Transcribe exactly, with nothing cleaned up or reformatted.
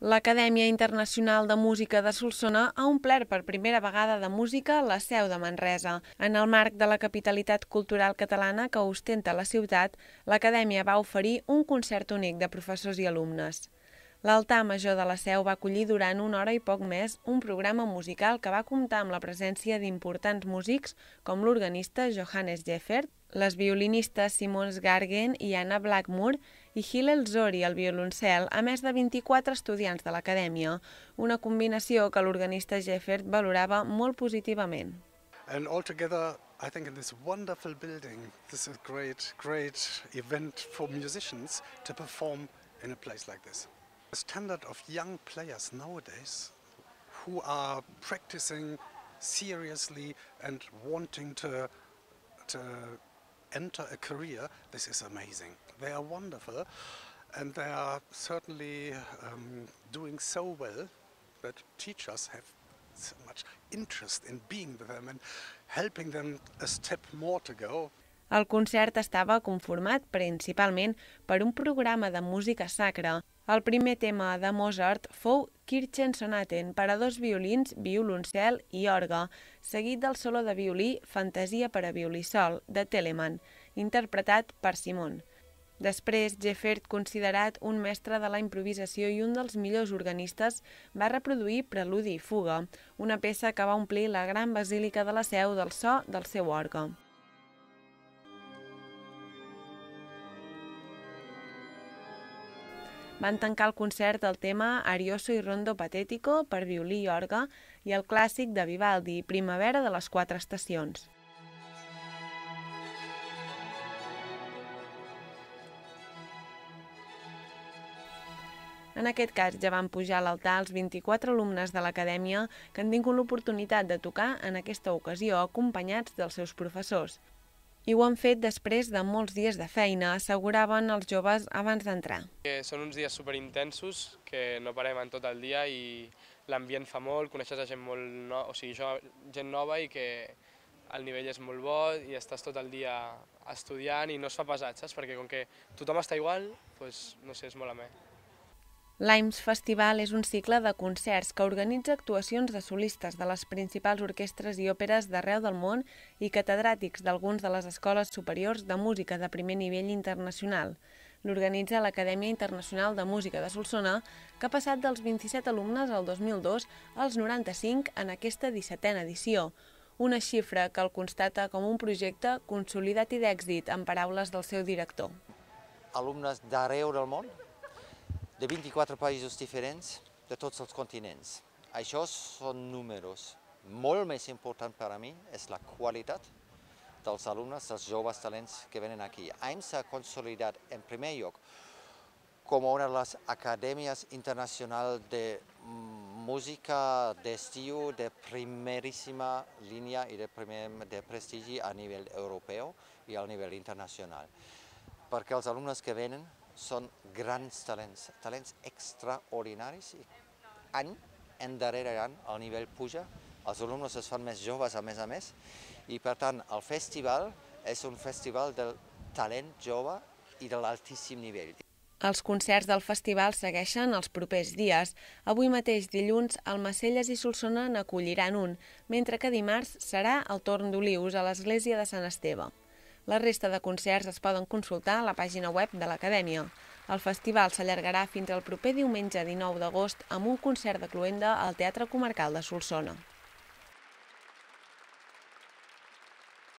L'Acadèmia Internacional de Música de Solsona ha omplert per primera vegada de música la seu de Manresa. En el marc de la capitalitat cultural catalana que ostenta la ciutat, l'Acadèmia va oferir un concert únic de professors i alumnes. L'altar major de la seu va acollir durant una hora i poc més un programa musical que va comptar amb la presència d'importants músics com l'organista Johannes Jeffert, les violinistes Simone Sgargen i Anna Blackmore i Hillel Zori al violoncel, a més de vint-i-quatre estudiants de l'Acadèmia, una combinació que l'organista Jeffert valorava molt positivament. And altogether, I think in this wonderful building, this is a great, great event for musicians to perform in a place like this. The standard of young players nowadays who are practicing seriously and wanting to, to enter a career, this is amazing. They are wonderful and they are certainly um, doing so well that teachers have so much interest in being with them and helping them a step more to go. El concert estava conformat principalment per un programa de música sacra. El primer tema de Mozart fou Kirchensonaten per a dos violins, violoncel i orgue, seguit del solo de violí Fantasia per a violí sol de Telemann, interpretat per Simon. Després, Jeffert, considerat un mestre de la improvisació i un dels millors organistes, va reproduir Preludi i fuga, una peça que va omplir la gran basílica de la Seu del so del seu orgue. Van tancar el concert el tema Arioso i Rondo Patetico per violí i orgue i el clàssic de Vivaldi, Primavera de les quatre estacions. En aquest cas ja van pujar a l'altar els vint-i-quatre alumnes de l'Acadèmia que han tingut l'oportunitat de tocar en aquesta ocasió acompanyats dels seus professors. I ho han fet després de molts dies de feina, asseguraven els joves abans d'entrar. Són uns dies superintensos que no parem en tot el dia i l'ambient fa molt, coneixes a gent, molt no... o sigui, gent nova i que el nivell és molt bo i estàs tot el dia estudiant i no es fa pesat, saps? Perquè com que tothom està igual, doncs, no sé, és molt amè. L'A I M S Festival és un cicle de concerts que organitza actuacions de solistes de les principals orquestres i òperes d'arreu del món i catedràtics d'alguns de les escoles superiors de música de primer nivell internacional. L'organitza l'Acadèmia Internacional de Música de Solsona, que ha passat dels vint-i-set alumnes el dos mil dos als noranta-cinc en aquesta dissetena edició, una xifra que el constata com un projecte consolidat i d'èxit, en paraules del seu director. Alumnes d'arreu del món, de vint-i-quatre països diferents, de tots els continents. Això són números. Molt més important per a mi és la qualitat dels alumnes, dels joves talents que venen aquí. A I M S s'ha consolidat en primer lloc com una de les acadèmies internacionals de música d'estiu de primeríssima línia i de, primer, de prestigi a nivell europeu i a nivell internacional. Perquè els alumnes que venen són grans talents, talents extraordinaris i any endarrere any el nivell puja, els alumnes es fan més joves a més a més i per tant el festival és un festival del talent jove i de l'altíssim nivell. Els concerts del festival segueixen els propers dies. Avui mateix dilluns Almacelles i Solsona n'acolliran un, mentre que dimarts serà el torn d'Olius a l'església de Sant Esteve. La resta de concerts es poden consultar a la pàgina web de l'Acadèmia. El festival s'allargarà fins al proper diumenge dinou d'agost amb un concert de cloenda al Teatre Comarcal de Solsona.